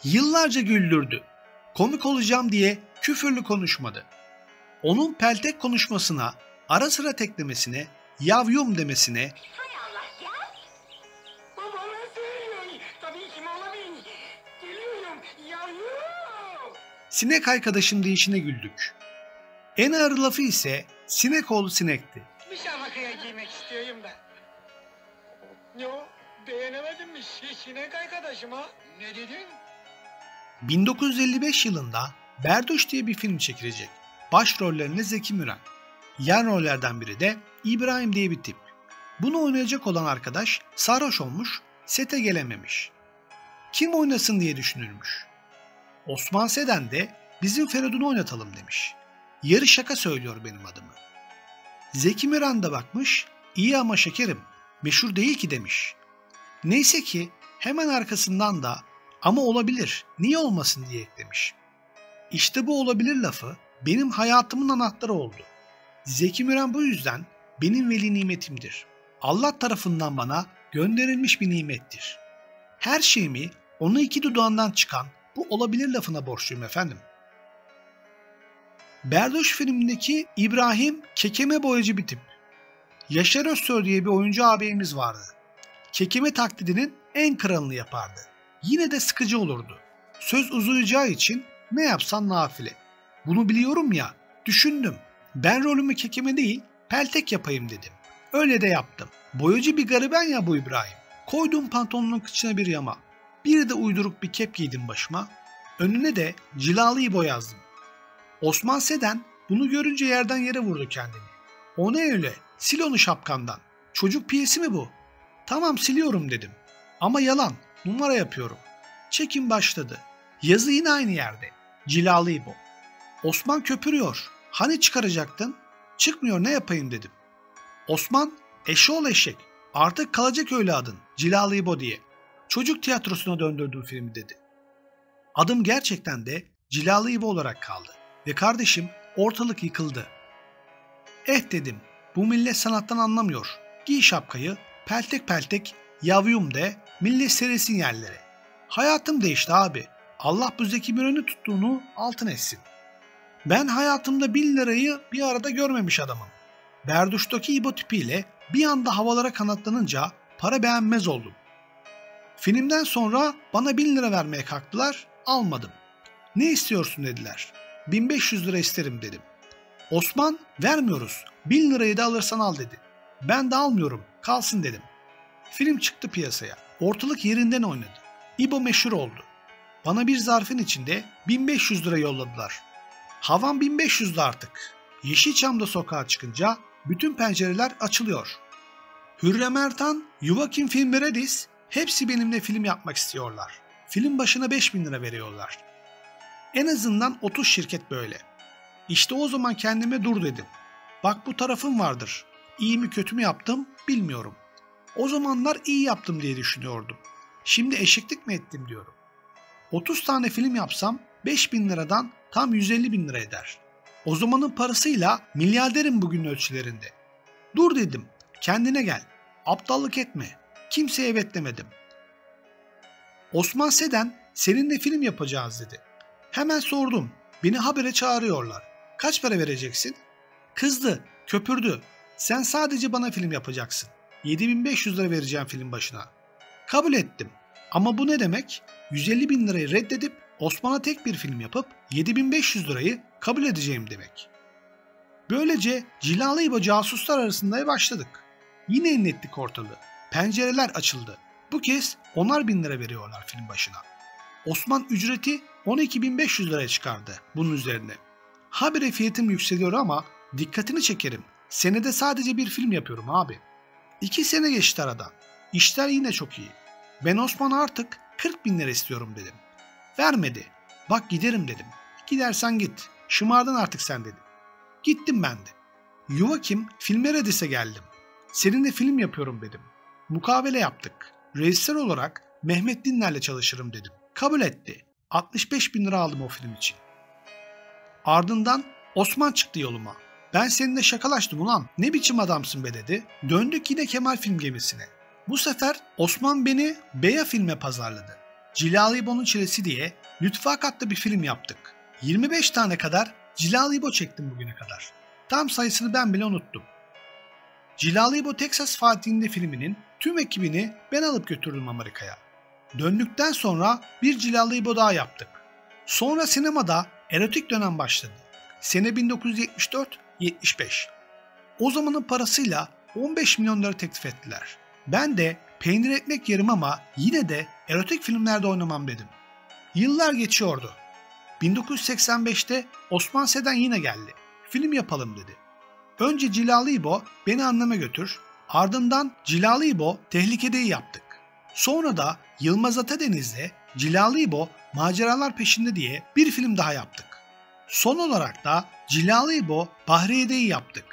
Yıllarca güldürdü. Komik olacağım diye küfürlü konuşmadı. Onun peltek konuşmasına, ara sıra teklemesine, yavyum demesine, Hay Allah ya. Babama söylüyor. Tabii ki mola bin. Geliyorum. Yavrum. sinek arkadaşım deyişine güldük. En ağır lafı ise sinek oğlu sinekti. Bir şabakaya giymek istiyorum ben. Yo, beğenemedim mi? Sinek arkadaşım ha? Ne dedin? 1955 yılında Berduş diye bir film çekilecek. Başrollerinde Zeki Müren. Yan rollerden biri de İbrahim diye bir tip. Bunu oynayacak olan arkadaş sarhoş olmuş, sete gelememiş. Kim oynasın diye düşünülmüş. Osman Seden de bizim Feridun'u oynatalım demiş. Yarı şaka söylüyor benim adımı. Zeki Müren de bakmış, iyi ama şekerim, meşhur değil ki demiş. Neyse ki hemen arkasından da ama olabilir, niye olmasın diye eklemiş. İşte bu olabilir lafı benim hayatımın anahtarı oldu. Zeki Müren bu yüzden benim veli nimetimdir. Allah tarafından bana gönderilmiş bir nimettir. Her şeyimi onun iki dudağından çıkan bu olabilir lafına borçluyum efendim. Berduş filmindeki İbrahim kekeme boyacı bir tip. Yaşar Özsoy diye bir oyuncu ağabeyimiz vardı. Kekeme taklidinin en kralını yapardı. Yine de sıkıcı olurdu. Söz uzayacağı için ne yapsan nafile. Bunu biliyorum ya, düşündüm. Ben rolümü kekeme değil, peltek yapayım dedim. Öyle de yaptım. Boyacı bir gariben ya bu İbrahim. Koydum pantolonun kıçına bir yama. Bir de uyduruk bir kep giydim başıma. Önüne de cilalı İbo yazdım. Osman Seden bunu görünce yerden yere vurdu kendini. O ne öyle? Sil onu şapkandan. Çocuk piyesi mi bu? Tamam siliyorum dedim. Ama yalan, numara yapıyorum. Çekim başladı. Yazı yine aynı yerde. Cilalı İbo. Osman köpürüyor. Hani çıkaracaktın? Çıkmıyor, ne yapayım dedim. Osman, eşoğlu eşek. Artık kalacak öyle adın. Cilalı İbo diye. Çocuk tiyatrosuna döndürdüm filmi dedi. Adım gerçekten de Cilalı İbo olarak kaldı. Ve kardeşim ortalık yıkıldı. Dedim, bu millet sanattan anlamıyor. Giy şapkayı, peltek peltek, yavyum de, millet seresin yerlere. Hayatım değişti abi. Allah bu Zeki Müren'i tuttuğunu altın etsin. Ben hayatımda 1000 lirayı bir arada görmemiş adamım. Berduş'taki İbo tipiyle bir anda havalara kanatlanınca para beğenmez oldum. Filmden sonra bana 1000 lira vermeye kalktılar, almadım. Ne istiyorsun dediler. 1500 lira isterim dedim. Osman vermiyoruz, 1000 lirayı da alırsan al dedi. Ben de almıyorum, kalsın dedim. Film çıktı piyasaya. Ortalık yerinden oynadı. İbo meşhur oldu. Bana bir zarfın içinde 1500 lira yolladılar. Havam 1500'dü artık. Yeşilçam'da sokağa çıkınca bütün pencereler açılıyor. Hürrem Ertan, Yuvakim Filmredis hepsi benimle film yapmak istiyorlar. Film başına 5000 lira veriyorlar. En azından 30 şirket böyle. İşte o zaman kendime dur dedim. Bak bu tarafım vardır. İyi mi kötü mü yaptım bilmiyorum. O zamanlar iyi yaptım diye düşünüyordum. Şimdi eşeklik mi ettim diyorum. 30 tane film yapsam 5000 liradan tam 150 bin lira eder. O zamanın parasıyla milyarderim bugün ölçülerinde. Dur dedim, kendine gel. Aptallık etme. Kimseye evet demedim. Osman Seden seninle film yapacağız dedi. Hemen sordum. Beni habere çağırıyorlar. Kaç para vereceksin? Kızdı, köpürdü. Sen sadece bana film yapacaksın. 7500 lira vereceğim film başına. Kabul ettim. Ama bu ne demek? 150 bin lirayı reddedip Osman'a tek bir film yapıp 7500 lirayı kabul edeceğim demek. Böylece Cilalı İbo casuslar arasında başladık. Yine inlettik ortalığı. Pencereler açıldı. Bu kez 10'ar bin lira veriyorlar film başına. Osman ücreti 12.500 liraya çıkardı bunun üzerine. Habire fiyatım yükseliyor ama dikkatini çekerim. Senede sadece bir film yapıyorum abi. 2 sene geçti aradan. İşler yine çok iyi. Ben Osman'a artık 40 bin lira istiyorum dedim. Vermedi. Bak giderim dedim. Gidersen git. Şımardın artık sen dedi. Gittim ben de. Yuvakim Filmredis'e geldim. Seninle film yapıyorum dedim. Mukabele yaptık. Rejisör olarak Mehmet Dinler'le çalışırım dedim. Kabul etti. 65 bin lira aldım o film için. Ardından Osman çıktı yoluma. Ben seninle şakalaştım ulan. Ne biçim adamsın be dedi. Döndük yine Kemal Film Gemisi'ne. Bu sefer Osman beni Beya Film'e pazarladı. Cilalı İbo'nun Çilesi diye Lütfü Akat'ta bir film yaptık. 25 tane kadar Cilalı İbo çektim bugüne kadar. Tam sayısını ben bile unuttum. Cilalı İbo Texas Fatih'inde filminin tüm ekibini ben alıp götürdüm Amerika'ya. Döndükten sonra bir Cilalı İbo daha yaptık. Sonra sinemada erotik dönem başladı. Sene 1974-75. O zamanın parasıyla 15 milyon lira teklif ettiler. Ben de peynir ekmek yerim ama yine de erotik filmlerde oynamam dedim. Yıllar geçiyordu. 1985'te Osman Seden yine geldi. Film yapalım dedi. Önce Cilalı İbo Beni Anneme Götür, ardından Cilalı İbo Tehlikede'yi yaptık. Sonra da Yılmaz Atadeniz'le Cilalı İbo Maceralar Peşinde diye bir film daha yaptık. Son olarak da Cilalı İbo Bahriye'deyi yaptık.